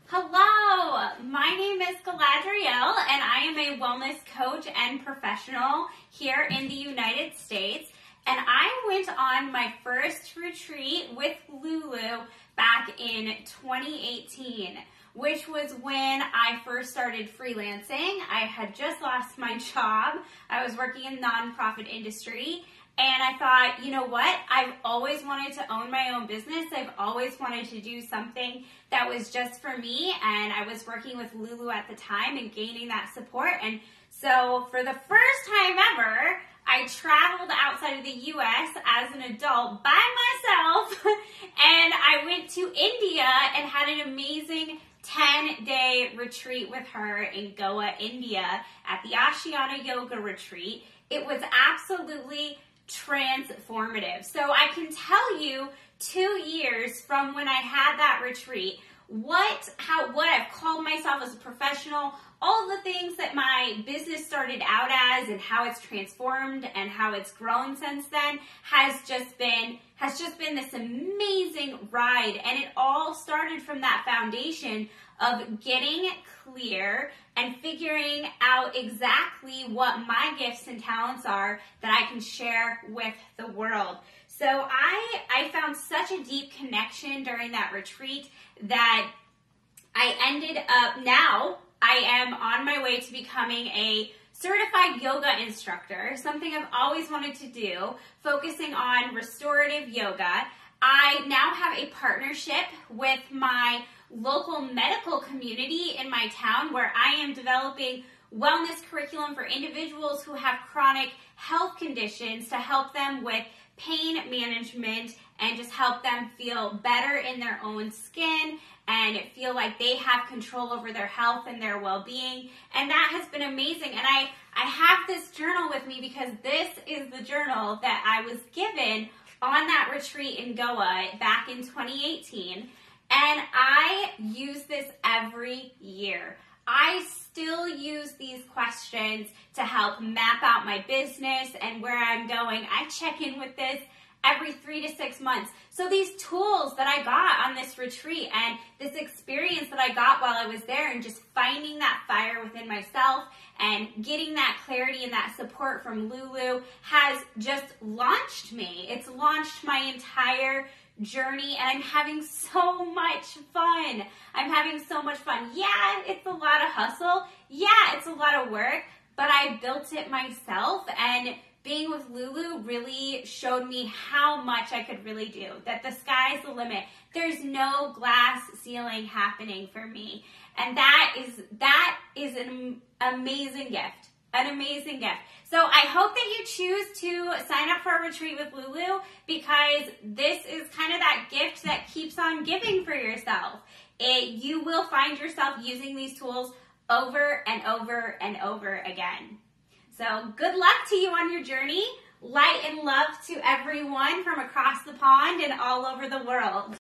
Hello, my name is Galadriel and I am a wellness coach and professional here in the United States. And I went on my first retreat with Lulu back in 2018, which was when I first started freelancing. I had just lost my job. I was working in the nonprofit industry. And I thought, you know what? I've always wanted to own my own business. I've always wanted to do something that was just for me. And I was working with Lulu at the time and gaining that support. And so for the first time ever, I traveled outside of the US as an adult by myself. And I went to India and had an amazing 10-day retreat with her in Goa, India at the Ashiana Yoga Retreat. It was absolutely transformative. So I can tell you 2 years from when I had that retreat, what I've called myself as a professional, all the things that my business started out as and how it's transformed and how it's grown since then has just been this amazing ride. And it all started from that foundation of getting clear and figuring out exactly what my gifts and talents are that I can share with the world. So I found such a deep connection during that retreat that I ended up, now I am on my way to becoming a certified yoga instructor, something I've always wanted to do, focusing on restorative yoga. I now have a partnership with my local medical community in my town where I am developing wellness curriculum for individuals who have chronic health conditions to help them with pain management and just help them feel better in their own skin and feel like they have control over their health and their well-being. And that has been amazing. And I have this journal with me because this is the journal that I was given on that retreat in Goa back in 2018. And I use this every year. I still use these questions to help map out my business and where I'm going. I check in with this every 3 to 6 months. So these tools that I got on this retreat and this experience that I got while I was there and just finding that fire within myself and getting that clarity and that support from Lulu has just launched me. It's launched my entire journey and I'm having so much fun. I'm having so much fun. Yeah, it's a lot of hustle. Yeah, it's a lot of work, but I built it myself, and being with Lulu really showed me how much I could really do, that the sky's the limit. There's no glass ceiling happening for me. And that is an amazing gift. An amazing gift. So I hope that you choose to sign up for a retreat with Lulu because this is kind of that gift that keeps on giving for yourself. You will find yourself using these tools over and over and over again. So good luck to you on your journey. Light and love to everyone from across the pond and all over the world.